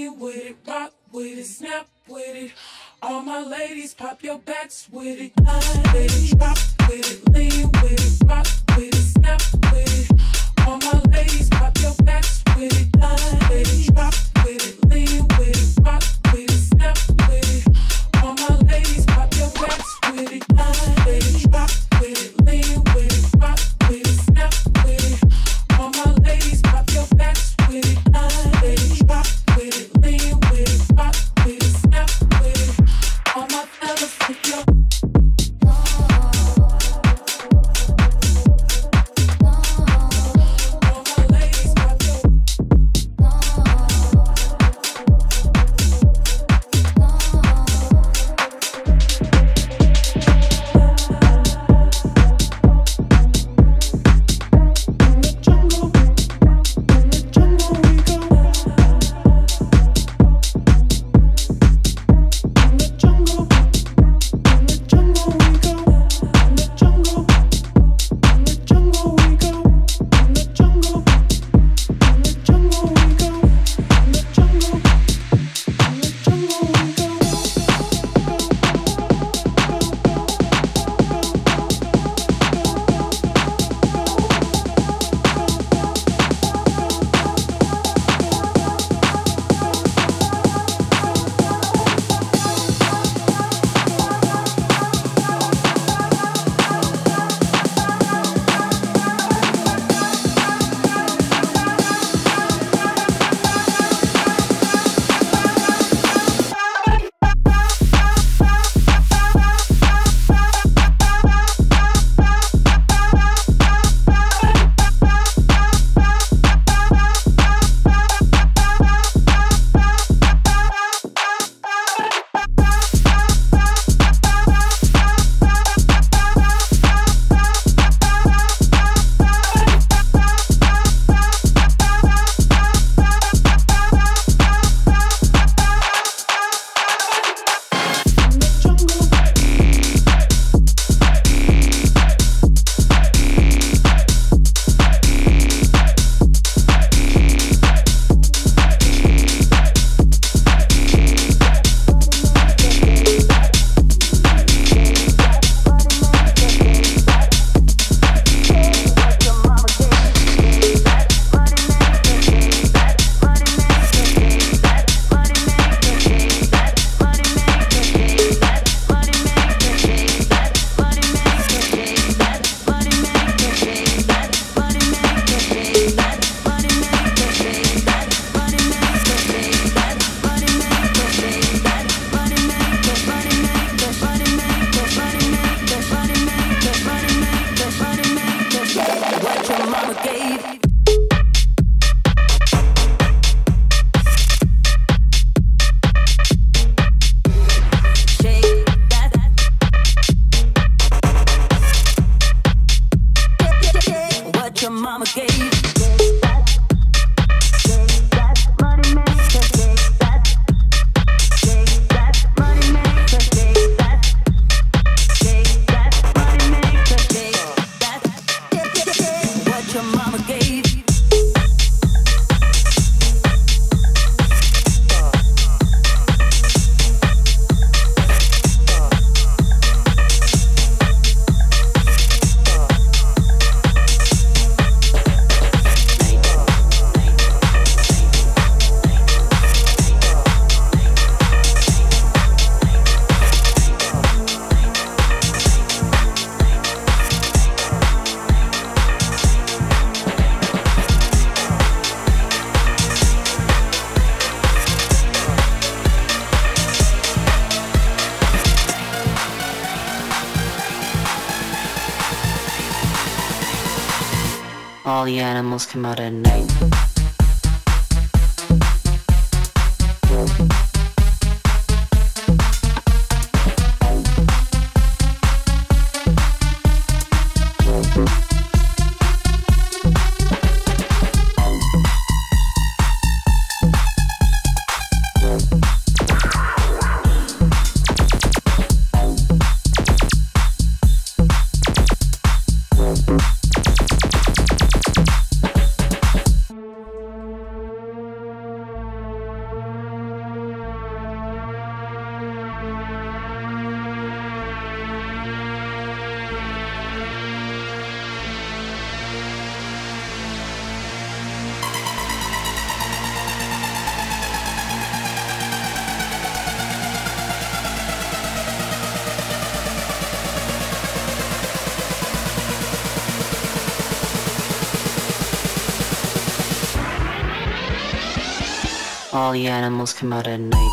lean with it, rock with it, snap with it. All my ladies, pop your backs with it. Line with it, drop with it, lean with it, rock with it, snap with it. All my ladies, pop your backs with it. Line with it, drop with it, lean with it, rock with it, snap with it. All my ladies, pop your backs with it. Line with it, drop with it, lean with it, rock with it, snap with it. All my ladies, pop your backs with it. Line with it, drop with it, lean with it, rock with it, snap with it. All my fellas, put your all the animals come out at night. All the animals come out at night.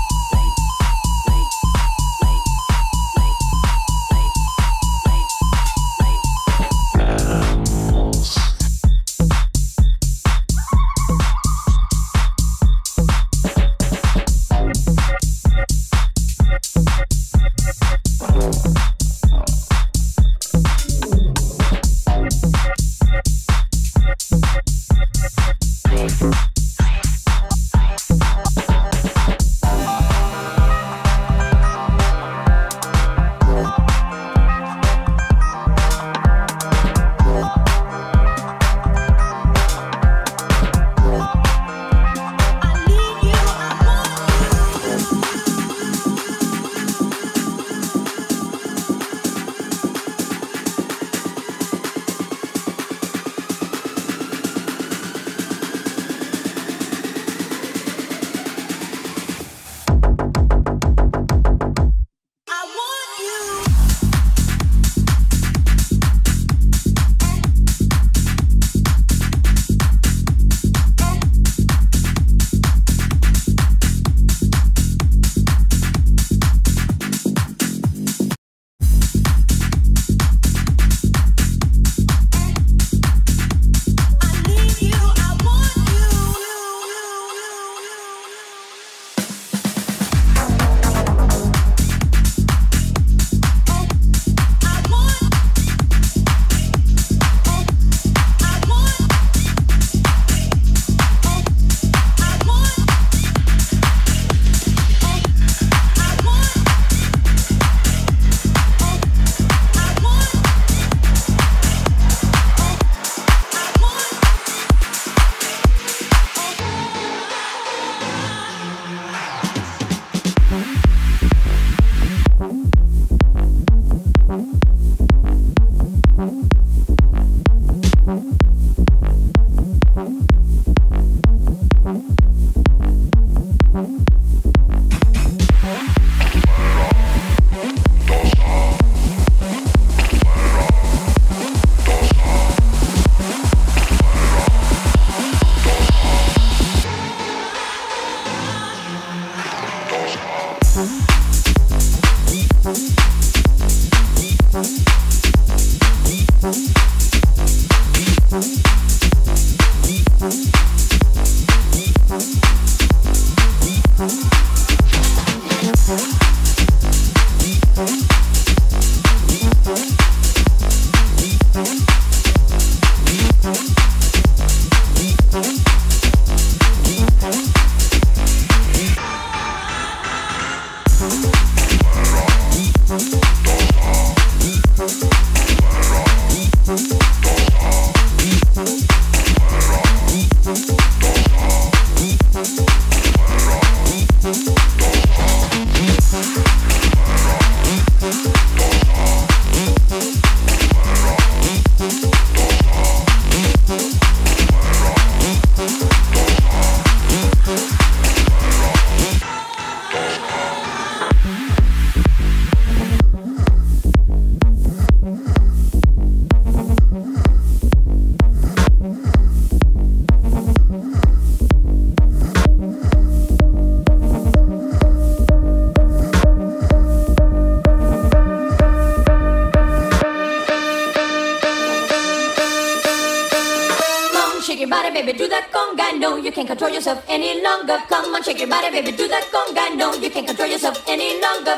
baby, do that conga. No, you can't control yourself any longer. Come on, shake your body, baby, do that conga. No, you can't control yourself any longer.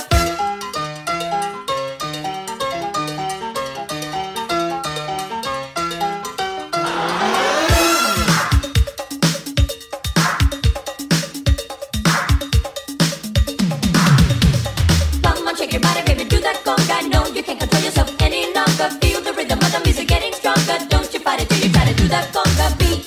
Come on, shake your body, baby, do that conga. No, you can't control yourself any longer. Feel the rhythm of the music getting stronger. Don't you fight it till you try to do that conga beat.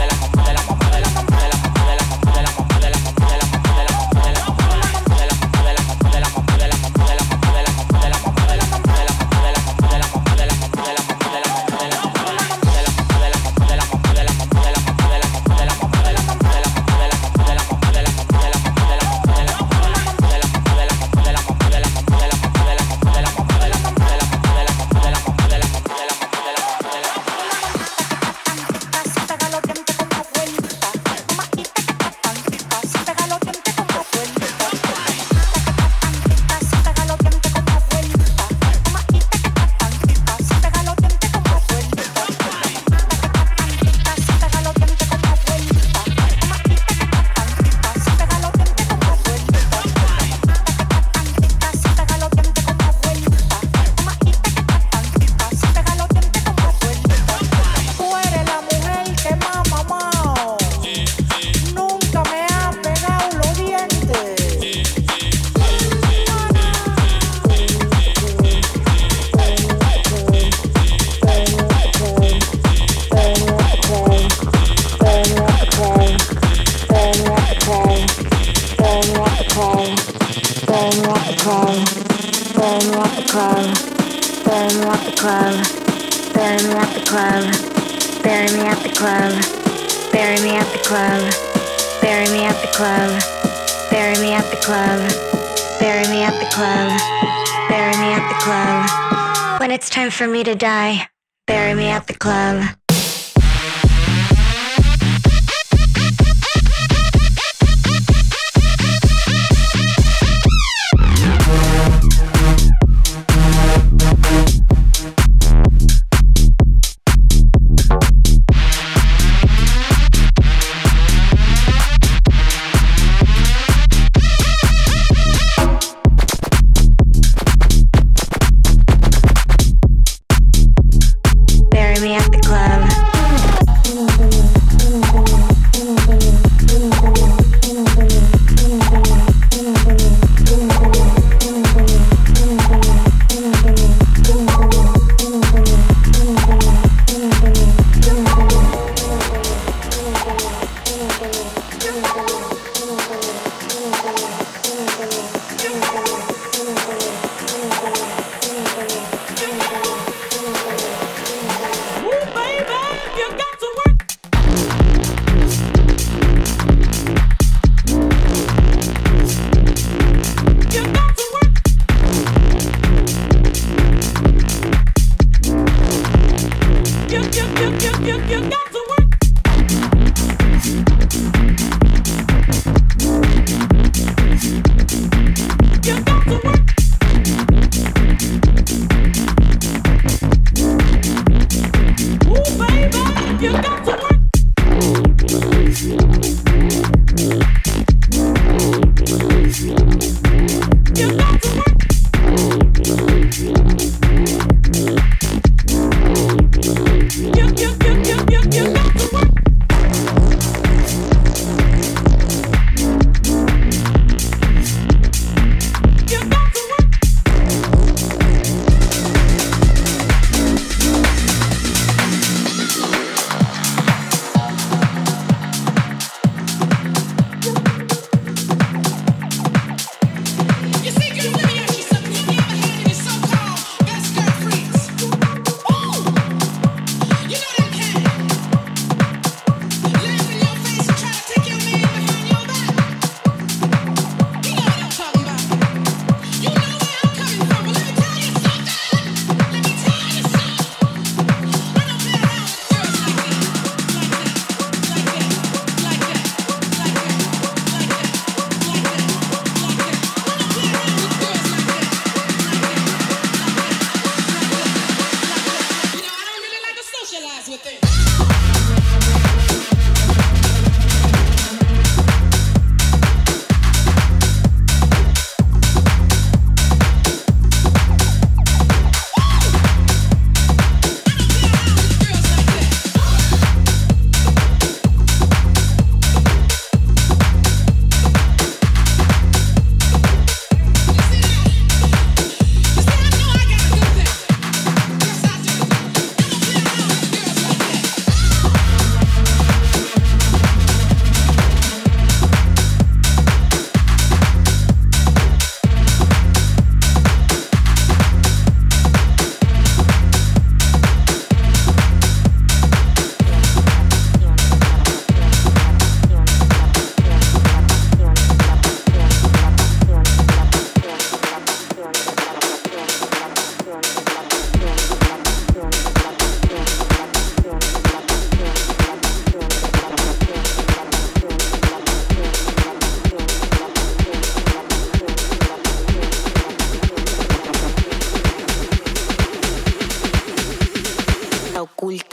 When it's time for me to die, bury me at the club. Bury me at the club.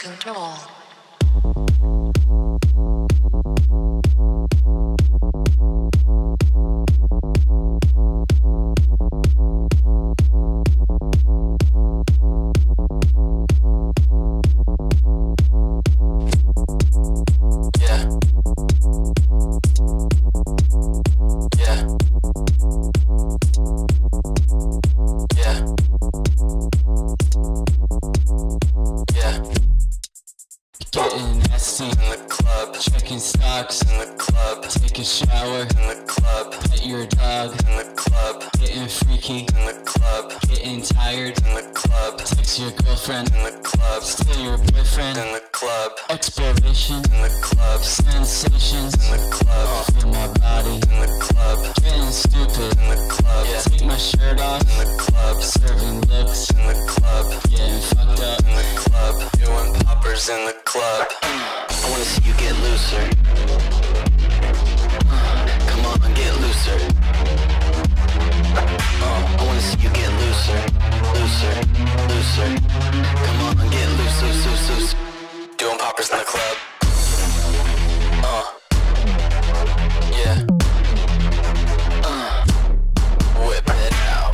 control. Getting nasty in the club, checking stocks in the club, take a shower in the club, pet your dog in the club, getting freaky in the club, getting tired in the club, text your girlfriend in the club, steal your boyfriend in the club, exploration in the club, sensations in the club, feel my body in the club, getting stupid in the club, take my shirt off in the club, serving looks in the club, getting fucked up in the club, doing poppers in the club. I wanna see you get looser. Come on, get looser. I wanna see you get looser, looser, looser. Come on, get loose, loose, loose, loose. Doing poppers in the club. Yeah. Whip it out.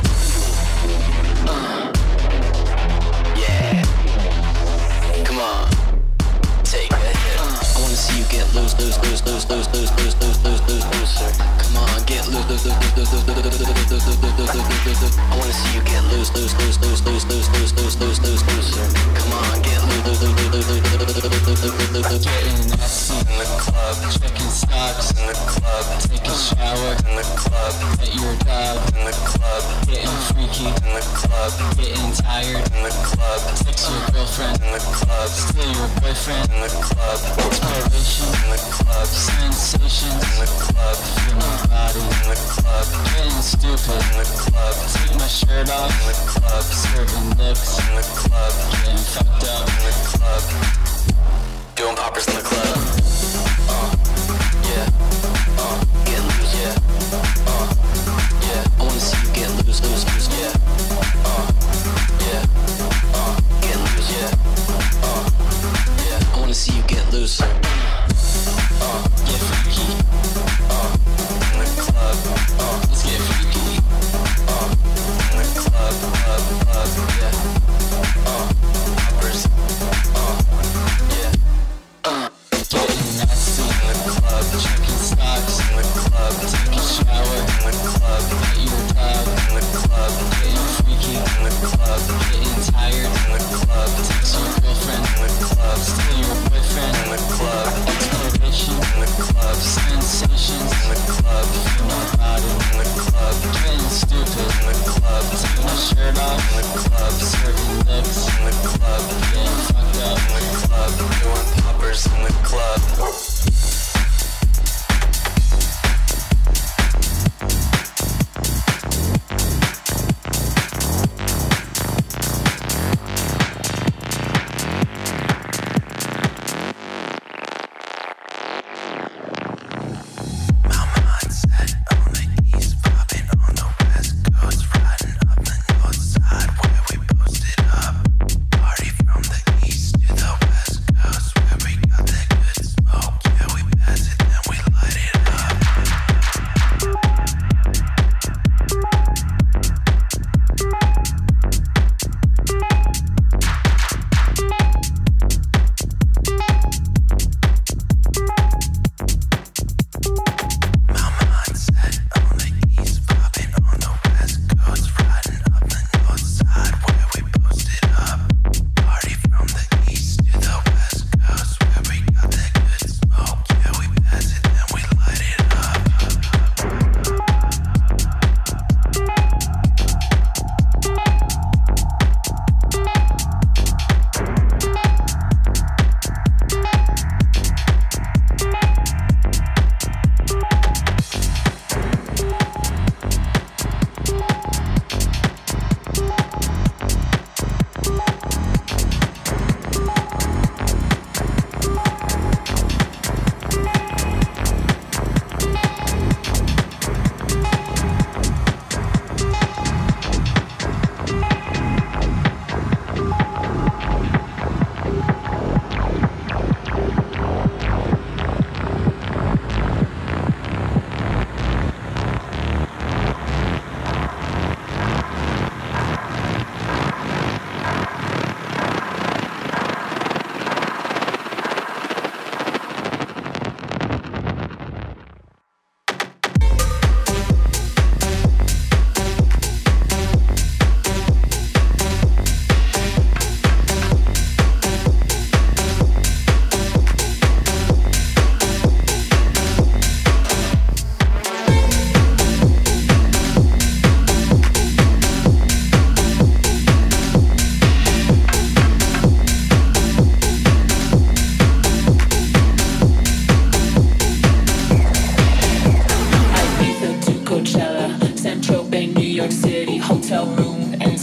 Yeah. Come on. Take a hit. I wanna see you get loose, loose, loose, loose, loose, loose, loose, loose, loose, loose, looser. Come on, get loose, loose, loose, loose, loose, loose, loose, loose, loose. I wanna see you get loose, loose, loose, loose, loose, loose, loose, loose, loose, loose, looser. Come on, get loose, loose, loose, loose, loose, loose, loose, loose. Getting nasty in the club, checking stocks in the club, take a shower in the club, pet your dog in the club, getting freaky in the club, getting tired in the club, text your girlfriend in the club, steal your boyfriend in the club, exploration in the club, sensations in the club, feel my body in the club, getting stupid in the club, take my shirt off in the club, serving looks in the club, getting fucked up in the club, doing poppers in the club. Yeah. Get loose, yeah. Yeah. I wanna see you get loose, loose, loose, yeah. Yeah. Get loose, yeah. Yeah. I wanna see you get looser. Get freaky. In the club. Let's get freaky. In the club, yeah. Poppers. Yeah. Getting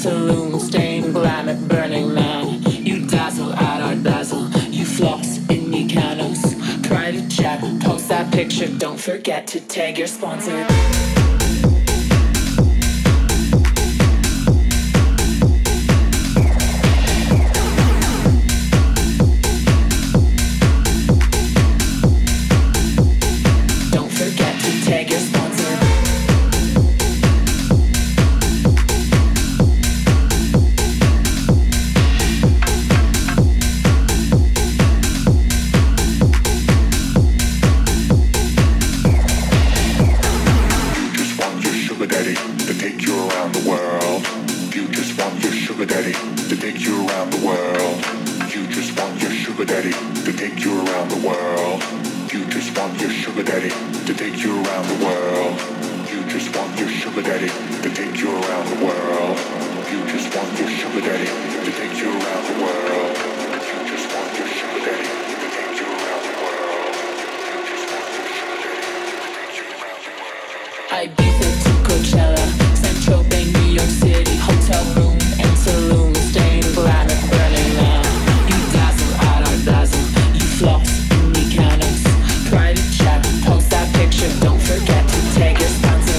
saloon, stained glam at Burning Man. You dazzle at our dazzle, you floss in Mykonos. Private chat, post that picture, don't forget to tag your sponsor. Ibiza to Coachella, Saint-Tropez, New York City, hotel room and saloon, stained glam at Burning Man. You dazzle at our dazzle, you floss in Mykonos. Private chat, post that picture, don't forget to tag your sponsor.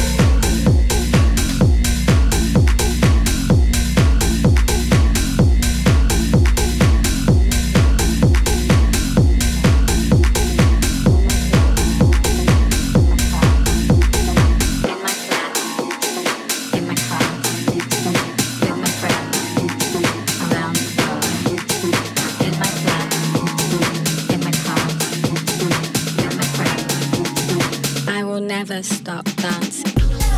Never stop dancing.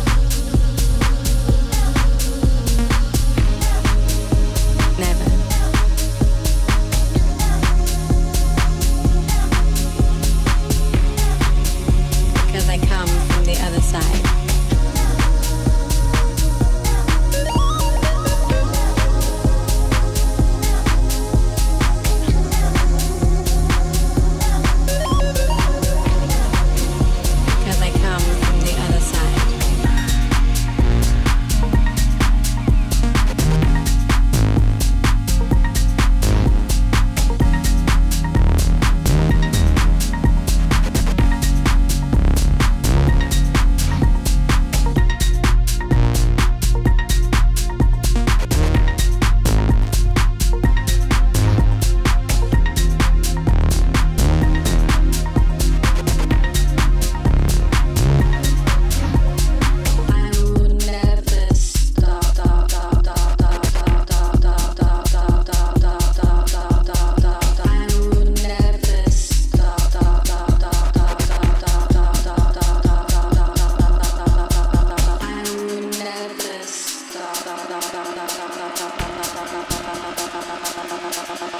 Never. Because I come from the other side. Stop.